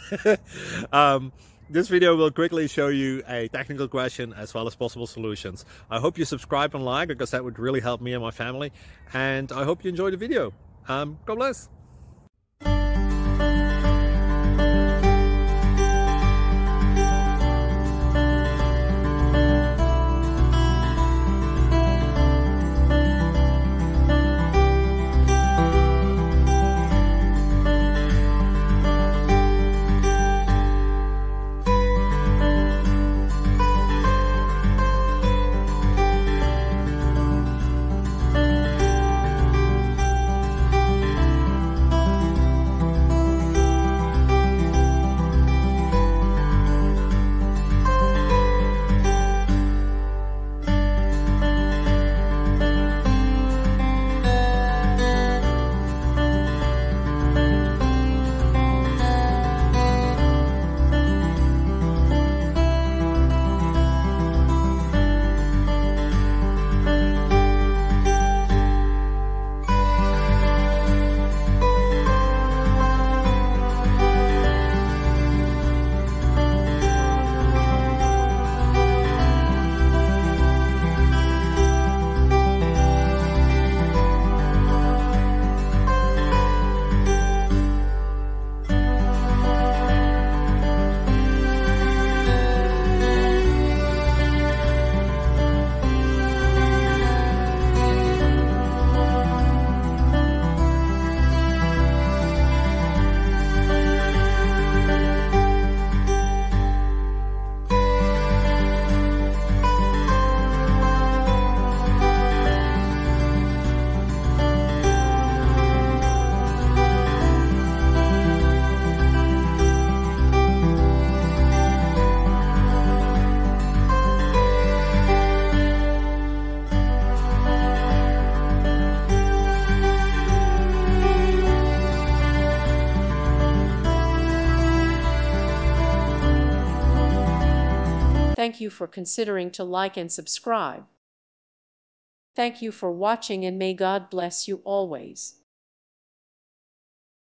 um, this video will quickly show you a technical question as well as possible solutions. I hope you subscribe and like, because that would really help me and my family. And I hope you enjoy the video. God bless. Thank you for considering to like and subscribe. Thank you for watching, and may God bless you always.